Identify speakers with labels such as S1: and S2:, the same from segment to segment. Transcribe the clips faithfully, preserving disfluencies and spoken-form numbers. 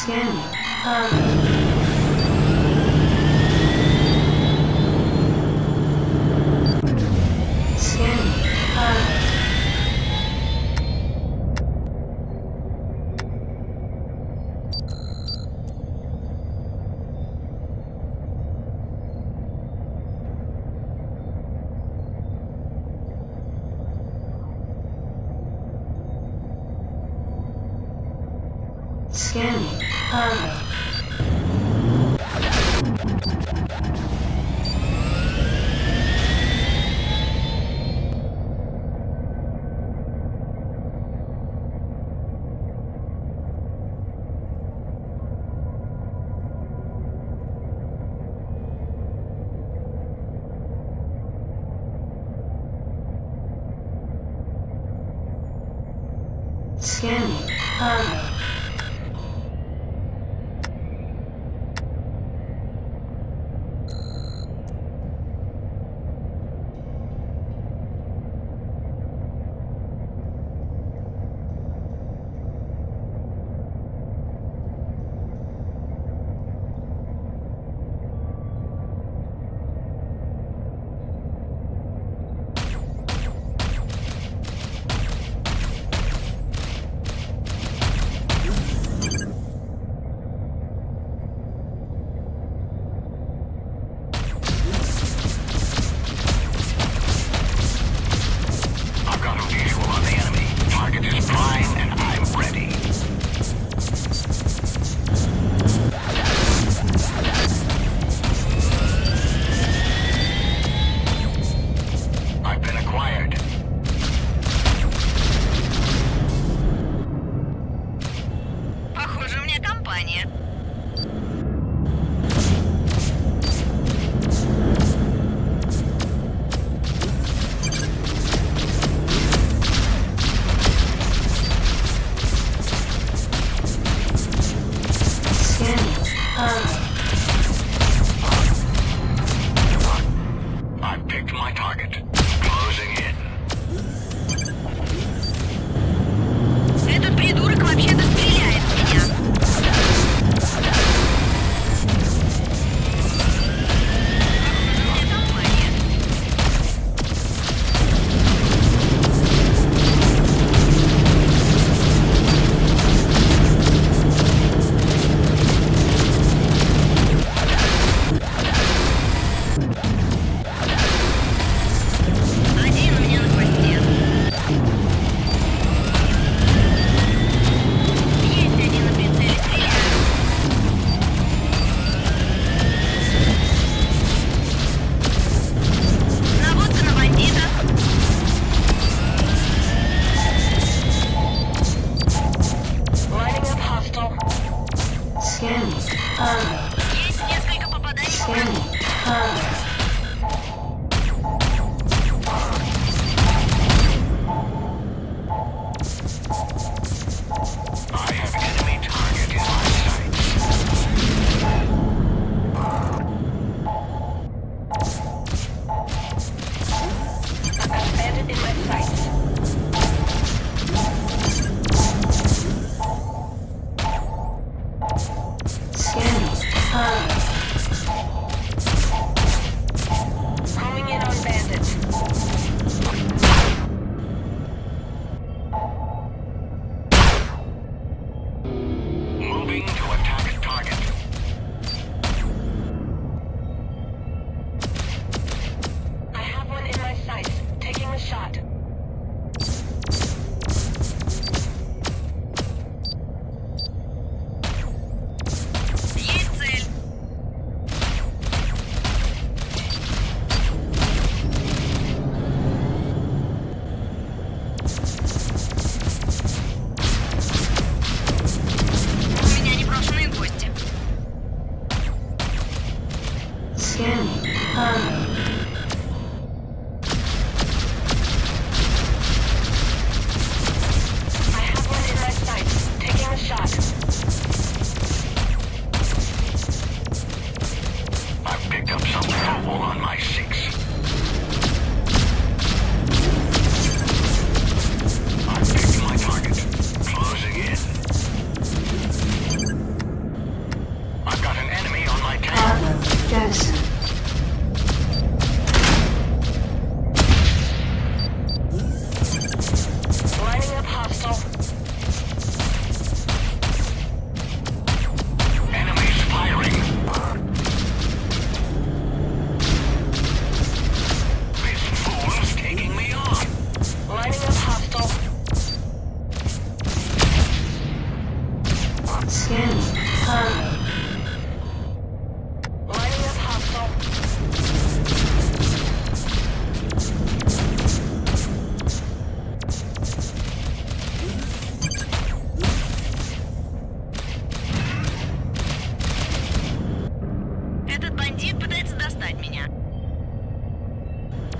S1: Scanning. Target. Scanning. Target. Scanning. Target. Scanning. Target.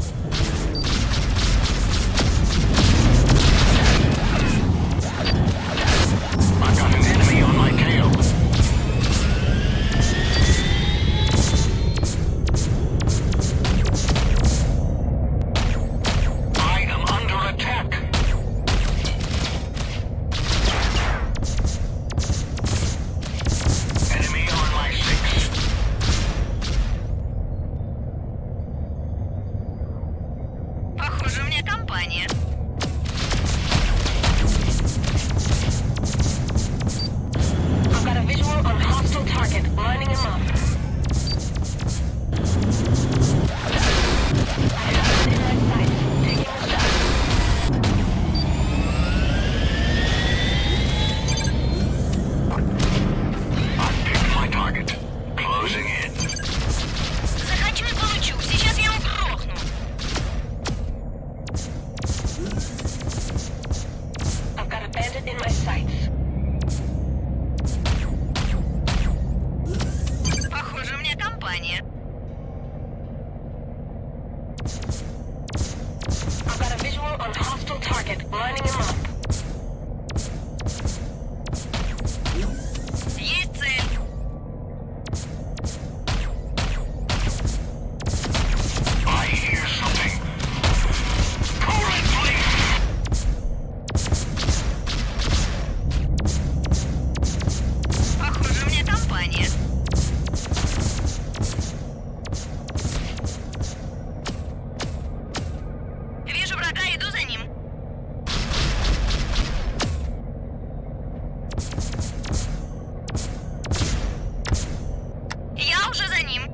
S2: I've got an enemy on my tail. I am under attack. Enemy on my six.
S3: Похоже, у меня компания.
S4: I've got a visual on hostile target, lining him up. I have him in my sights, taking a shot.
S2: I've picked my target. Closing in.
S3: Захочу и получу. Сейчас я его грохну.
S4: I've got a bandit in my sights.
S3: Похоже, у меня компания.
S4: I've got a visual on hostile target, lining him up.
S3: Есть цель.
S2: I hear something. Pull it, please.
S3: Похоже, у меня компания. Вижу врага, иду за ним. Я уже за ним.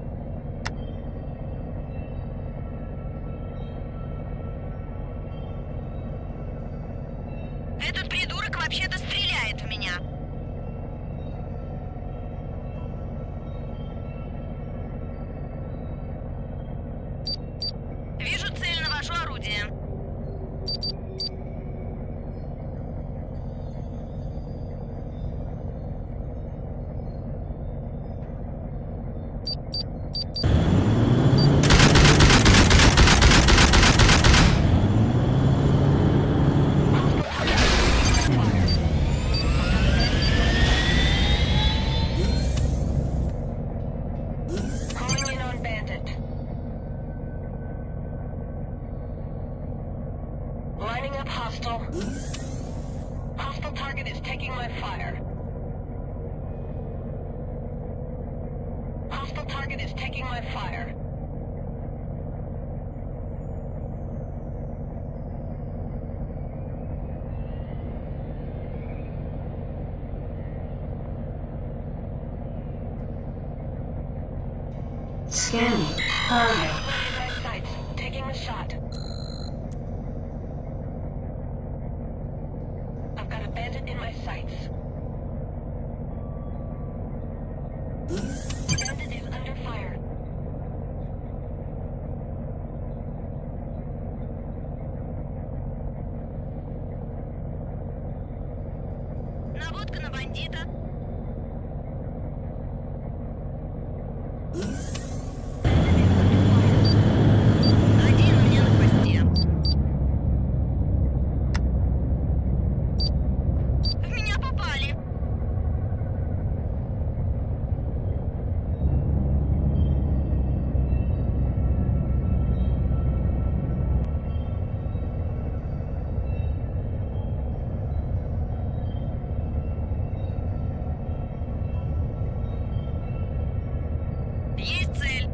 S3: Этот придурок вообще-то стреляет в меня. Вижу цель, навожу орудие.
S4: Calling in on bandit. Lining up hostile. Hostile target is taking my fire. Hostile target is taking my fire.
S1: Scanning. Target.
S4: In my sights, taking a shot. I've got a bandit in my sights. Bandit is under fire.
S3: Наводка на бандита. Один у меня на хвосте. В меня попали. Есть цель.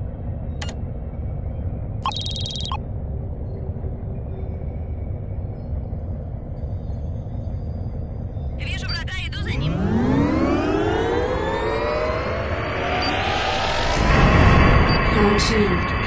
S3: Вижу врага, иду за ним.
S1: Four two.